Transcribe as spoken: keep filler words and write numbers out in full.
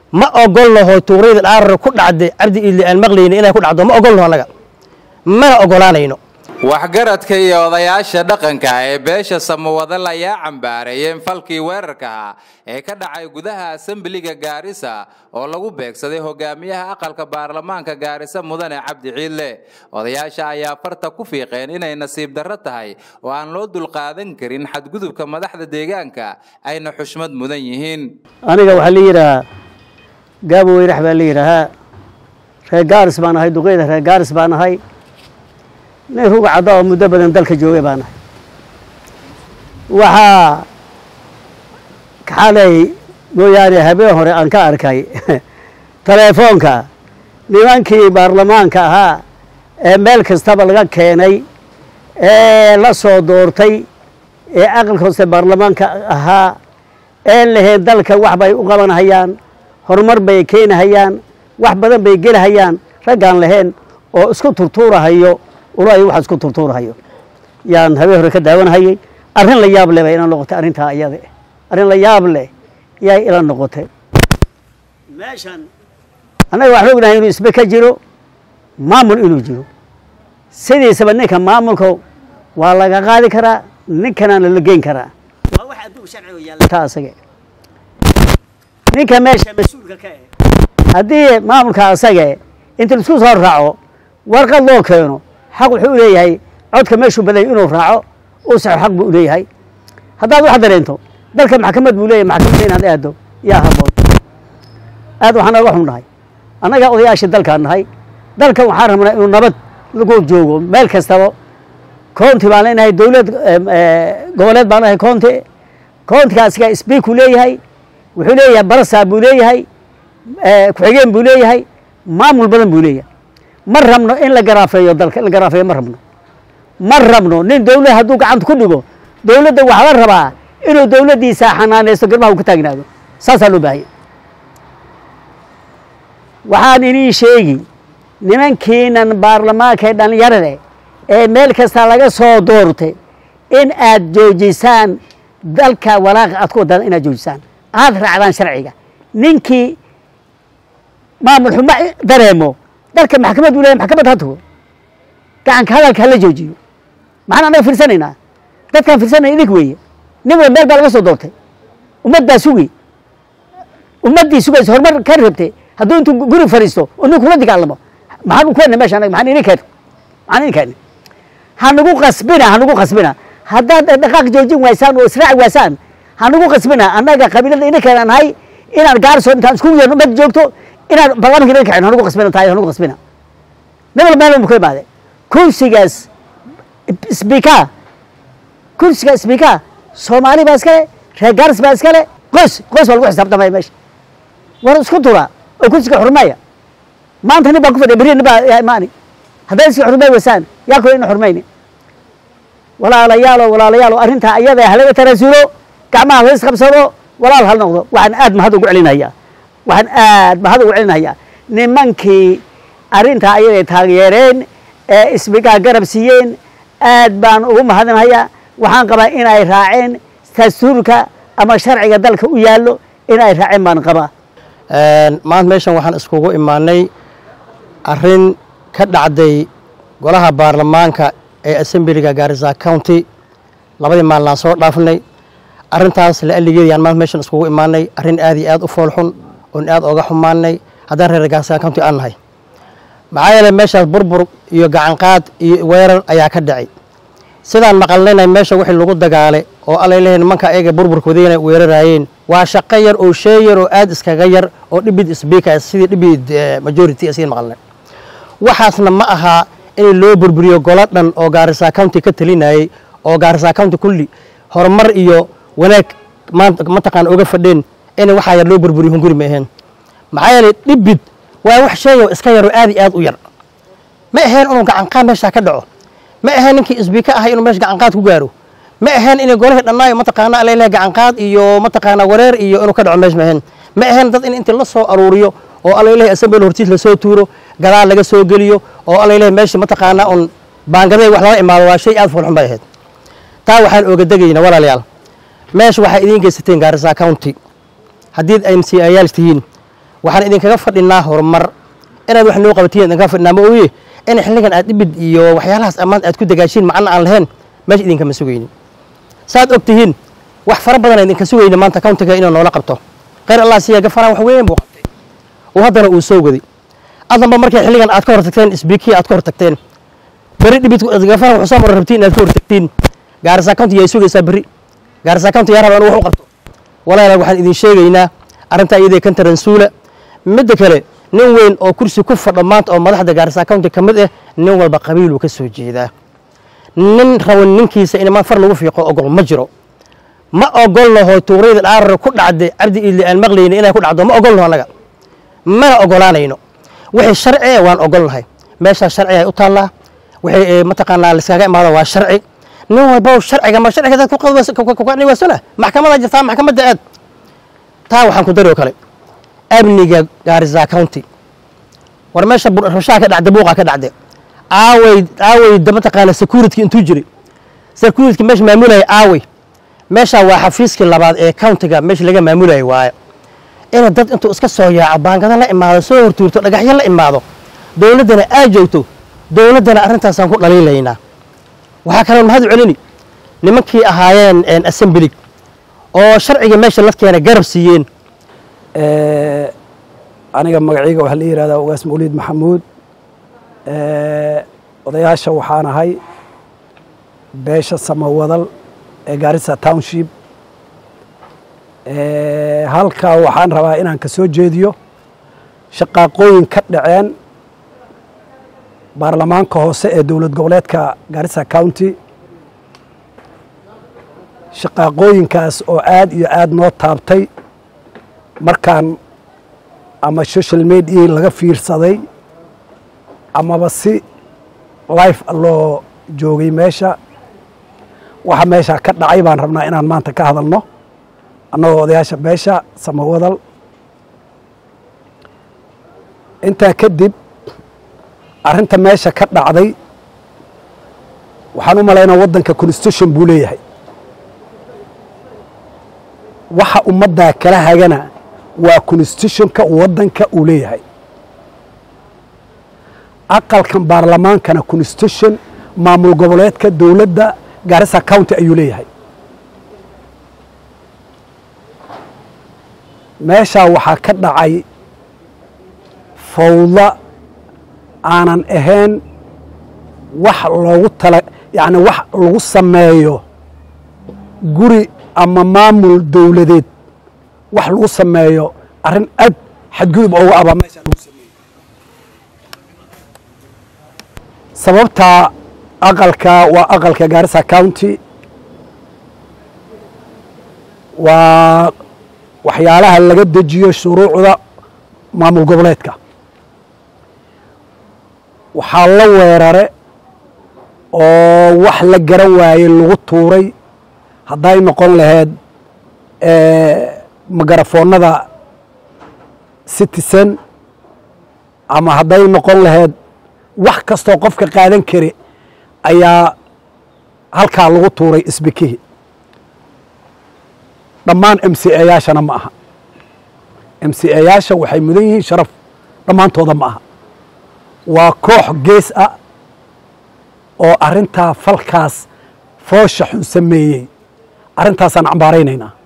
ما أقول له توريد الأرض كل عد عبد اللي المغلين إنه كل عد ما أقول له أنا ما أقول أنا إنه waxgaradka iyo odayaasha dhaqanka ee beesha Samawada la yaa cambaarayeen falkii weerarka ee ka dhacay gudaha Assemblyga Gaarisa oo lagu beegsaday hogaamiyaha aqalka baarlamaanka Gaarisa Mudane Cabdi Ciile odayaasha ayaa farta ku fiiqeen inay nasiib darro tahay oo aan loo dul qaadan karin xadgudubka madaxda deegaanka ayna xushmad mudan yihiin aniga waxa la yiraahdaa gaabo weerax baa la yiraahdaa reer Gaaris baan ahay duqeyda reer Gaaris baan ahay nin ruuga cadaa muddo badan dalka joogay baan ahay waxa xalay mooyaane habeen hore aan ka arkay telefoonka nimankii baarlamaanka ahaa ee meel kastaba laga keenay ee la soo doortay ee aqalka hoose baarlamaanka ahaa ee leheen dalka wax bay u qabanayaan horumar bay keenayaan wax badan bay gelahayaan raggaan leheen oo isku turtuurahayo ulay waxa isku turtuurahayo yaan habeen hore ka daawanayay arrin la yaab leh bay ina noqotay arrinta ayada arrin la yaab leh yay ila noqotay meeshan anaga wax ognahay inuu isba ka jiro maamul inuu jiro sidiisaba ninka maamulka waa laga qaadi karaa ninkana la geyn karaa waa wax adduun sharci yaalla taasaga ninka meesha mas'uulka ka ah haddii maamulka asaga inta isku soo raaco warqad loo keeno حق وحولي هاي عود كمشوا بدأ إنه راعوا وسع حق بولي هاي هذا واحد درينته ذلك محكمة بولي محكمتين هذا أدو يا هبول أدو حنا روحهم هاي أنا جاء وياش ذلك عن هاي ذلك وحرم إنه نبت لقول جوجو ملك استوى كونت بالين هاي دولة دولة بالين هاي كونت كونت كاسكا سبيك بولي هاي وحولي برسا بولي هاي كحجين بولي هاي ما مول بدن بولي مرمنا إن الجرافة يضل الجرافة مرمنا مرمنا نين دولة هدوك عند كله دولة ده وحوار ربع إنه دولة دي ساحنا نستقر ما هو كتاجنا ده ساسلو باهي وحاني شيء نمن كينا برلمان كينا يرده ملك استعلاء صدورته إن أجوجسان ذلك ولا أتكو دل إن أجوجسان هذا رعدان شرعية نينكي ما مرحوم درهمه ذلك محكمة ولا محكمة هاتو كان كهذا كهلا جوجيو معنا أنا فرسانينا ذلك كان فرسانة إذا كوي نبغى مال بالغ صدورته ومدة سوي ومدة سوي صار مر كرهبته هذول أنتم جرو فريستو وإنه كل ذيك علمه ما هنو كنا ماشي أنا ما هني كير ما هني كير هنقول قسبنا هنقول قسبنا هذا دقائق جوجي ويسان وإسراع ويسان هنقول قسبنا أنا قبيلة إني كان أنا هاي إن الجارسون كان سكول يوم بد جوكتو إن بلغنا كده كأنه هنقول قسمنا تاي هنقول قسمنا نبغى مالهم بكل بعد كل سجاس سبيكا كل سجاس سبيكا سومالي بس كله رجارس بس كله قص قص والقص حساب تمام ماشي ورس كتورة وكل سجى حرمية ما أنت نبغى كفر برين نبغى يا ماني هذا سجى حرمية وسان يأكل إنه حرميني ولا ليالو ولا ليالو أرنتها أيضا هلا ترسلوا كعمال رزق بسرو ولا هل نقطة وعن آدم هذا قلنا هيا وعن آد ما هذا وعلنا هيا نمانكي أرنتها أيضا تغييرين اسمك قرب سيين آد بان أم هذا هيا وحن قبا إن أي راعين تسورك أما شرع ذلك ويالو إن أي راعين بان قبا ما أنت ماشان وحن اسكوكو إيماني أرين كدعدي قولها بارلمانكا ee Assemblyga Garissa County labadii maalin soo dhaafnay arintaas la aligeeyaan maanta meeshan iskugu imaanay arin aad iyo aad u foolxun oo aad uga xumaanay hadaan reer Garissa County aan nahay maxaa meeshaas burbur iyo gacan qaad iyo weerar ayaa ka dhacay sidaan maqalnay meesha wixii lagu dagaalay oo aleeyeen manka ayaga burburkoodina weerarayeen waa shaqo yar oo shay yar oo aad iskaga yar oo dhibid speaker sidii dhibid majority asiin maqalnay waxaasna ma aha in loo burburiyo goladan oo Garissa County ka talinayay oo Garissa County kulli horumar iyo wanaag ma taqaan uga fadheen in waxa yar loo burburiyo hunguri ma ahayn maxaa yeelay dhibid waa wax shay oo iska yar oo aad iyo aad u yar ma ahayn inuu gacan qaad meesha ka dhaco ma ahayn ninkii isbiika ah inuu meesha gacan qaad ku gaaro ma ahayn in golaha dhanaayo ma taqaan aleeyay gacan qaad iyo ma taqaan wareer iyo inuu ka dhaco meesha ma ahayn ma ahayn dad in inta la soo aruuriyo oo aleeyay Assembly hortiis la soo tuuro gadaal laga soo geliyo oo aleeyay meesha ma taqaan on baangaday wax laga imaado waa shay aad foolxun bay ahayd taa waxaan oga dagaynaa walaalayaal meesha waxa idin geysateen Garissa County hadii ay M C ayaaltihiin waxaan idinkaga fadhinaa horumar inaad wax noo qabatiin idinkaga fadhinaa ma ooye in xilligan aad dhibid iyo waxyaalahaas ammaan aad ku dagaashiin macna aan lahayn meesha idinkama sugaynin saad og tihiin wax fara badan idinka sugayna maanta countiga inuu noola qabto khayr allah siiya gafaraan wax weyn buu qabtay oo haddana uu soo waday adanba markay xilligan aad ka hortagteen isbiikii aad ka hortagteen beri dhibid gafaraan wuxuu soo marar rabtiin inaad ka hortagtiin Garissa County ay sugaysaa beri Garissa County yaa rabaan wax u qabto walaalayaal waxaan idin sheegaynaa arrinta iyadoo kan taransuula mid kale nin weyn oo kursi ku fadhiyo maanta oo madaxda Garissa County kamid ah nin walba qabiil uu ka soo jeedaa nin rawan ninkiisa in ma far lagu fiiqo ogol ma jiro ma ogol laho tuurida dhaarar ku dhacday abdi illi aan maqlayna inay ku dhacdo ma ogol laho anaga ma ogolaanayno wixii sharci ah waan ogol lahay meesha sharci ay u taala wixii mataqaanaa la iskaga imaado waa sharci nin walba sharciga ma sharciga dad ku qadwas ku qaniwaasana maxkamadda jirta maxkamadda aad taa waxaan ku daro kale amniga Garissa County war meesha rabshaha ka dhacday buuqa ka dhacday aaway aaway dabta qaana security intuu jiray security meesha maamulay aaway meesha waa xafiiska labaad ee countiga meesha laga maamulay waaye in dad intuu iska soo yaaco baangada la imaado soo hortuurto dhagaxyo la imaado dawladana ay joogto dawladana arrintaas aan ku dhaliilaynaa waxa kale mahad celini nimankii ahaayeen assembly oo sharciga meesha la keenay garab siiyeen ee aniga magacayga waxa la yiraahdaa Ugaas Mawlid Maxamuud ee odayaasha waxaan ahay beesha Samawadal ee Garissa Township ee halka waxaan rabaa inaan ka soo jeediyo shaqaaqooyin ka dhaceen baarlamaanka hoose ee dawlad goboleedka Garissa County shaqaaqooyinkaas oo aad iyo aad noo taabtay markaan ama social media laga fiirsaday amaba si live loo joogay meesha waxa meesha ka dhacay baan rabnaa inaan maanta ka hadalno annagoo odayaasha beesha Samawadal inta kadib arrinta meesha ka dhacday waxaan u maleynaa waddanka constitution buu leeyahay waxa ummadda kala hagana waa constitutionka waddanka uu leeyahay aqalkan baarlamaankana constitution maamul goboleedka dawladda Garissa County ayuu leeyahay meesha waxa ka dhacay fawda aanan ahayn wax loogu tala yaani wax lagu sameeyo guri ama maamul dawladeed wax lagu sameeyo arrin aad xadgudub oo aba meesha lagu sameeyo sababta aqalka waa aqalka Garissa County waa waxyaalaha laga dejiyo shuruucda maamul goboleedka waxaa la weerare oo wax la garan waayey lagu tuuray hadday noqon lahayd magarafoonada citizen ama hadday noqon lahayd wax kastoo qofka qaadan kari ayaa halkaa lagu tuuray isbikihii dhammaan M C A-yaashana ma aha M C A-yaasha waxay mudan yihiin sharaf dhammaantooda ma aha waa koox gees ah oo arrintaa falkaas foosha xun sameeyey arrintaasaan cambaaraynaynaa